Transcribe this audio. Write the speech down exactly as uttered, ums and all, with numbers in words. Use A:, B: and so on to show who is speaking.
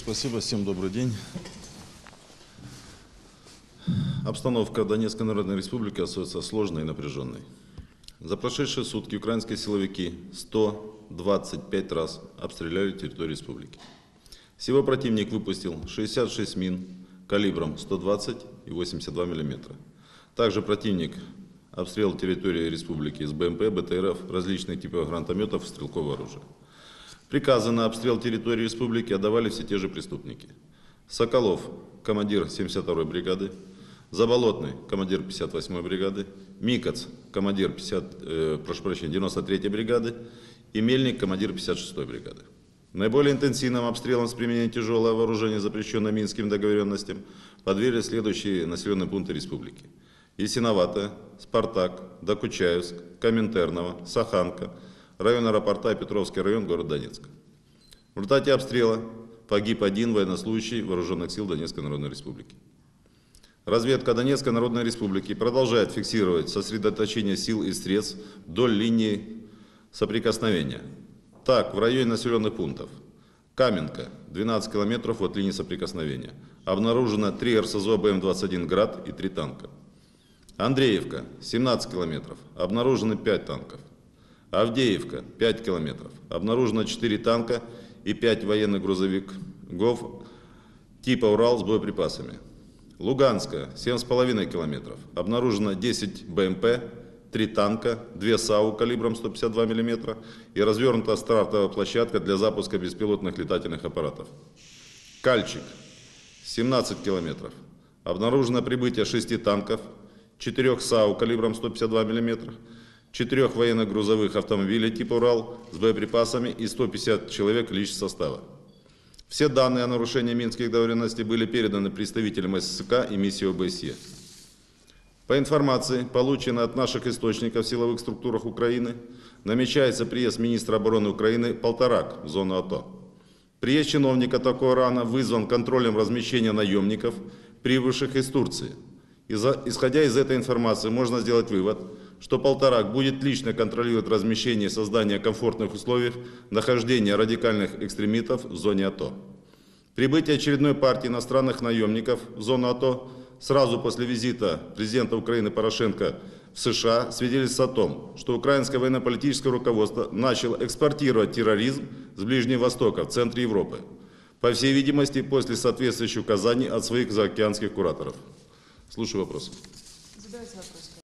A: Спасибо, всем добрый день. Обстановка в Донецкой Народной Республике остается сложной и напряженной. За прошедшие сутки украинские силовики сто двадцать пять раз обстреляли территорию республики. Всего противник выпустил шестьдесят шесть мин калибром сто двадцать и восемьдесят два миллиметра. Также противник обстрелял территорию республики с БМП, БТРов, различных типов гранатометов и стрелкового оружия. Приказы на обстрел территории республики отдавали все те же преступники. Соколов, командир семьдесят второй бригады, Заболотный, командир пятьдесят восьмой бригады, Микац, командир пятьдесят, э, прошу прощения, девяносто третьей бригады и Мельник, командир пятьдесят шестой бригады. Наиболее интенсивным обстрелом с применением тяжелого вооружения, запрещенного Минским договоренностям, подвергли следующие населенные пункты республики: Ясиноватая, Спартак, Докучаевск, Коминтерново, Саханка, район аэропорта, Петровский район, город Донецк. В результате обстрела погиб один военнослужащий вооруженных сил Донецкой Народной Республики. Разведка Донецкой Народной Республики продолжает фиксировать сосредоточение сил и средств вдоль линии соприкосновения. Так, в районе населенных пунктов: Каменка, двенадцать километров от линии соприкосновения, обнаружено три эр эс зо бэ эм двадцать один «Град» и три танка. Андреевка, семнадцать километров, обнаружены пять танков. Авдеевка, пять километров, обнаружено четыре танка и пять военных грузовиков типа «Урал» с боеприпасами. Луганская, семь с половиной километров, обнаружено десять бэ эм пэ, три танка, две САУ калибром сто пятьдесят два миллиметра и развернута стартовая площадка для запуска беспилотных летательных аппаратов. Кальчик, семнадцать километров, обнаружено прибытие шести танков, четырех САУ калибром сто пятьдесят два миллиметра, четырех военных грузовых автомобилей типа «Урал» с боеприпасами и сто пятьдесят человек личного состава. Все данные о нарушении минских договоренностей были переданы представителям эс эс ка и миссии о бэ эс е. По информации, полученной от наших источников в силовых структурах Украины, намечается приезд министра обороны Украины Полторак в зону АТО. Приезд чиновника такого рана вызван контролем размещения наемников, прибывших из Турции. Исходя из этой информации, можно сделать вывод, что Полторак будет лично контролировать размещение и создание комфортных условий нахождения радикальных экстремистов в зоне АТО. Прибытие очередной партии иностранных наемников в зону АТО сразу после визита президента Украины Порошенко в США свидетельствует о том, что украинское военно-политическое руководство начало экспортировать терроризм с Ближнего Востока в центре Европы, по всей видимости, после соответствующих указаний от своих заокеанских кураторов. Слушаю вопросы.
B: Задайте вопрос.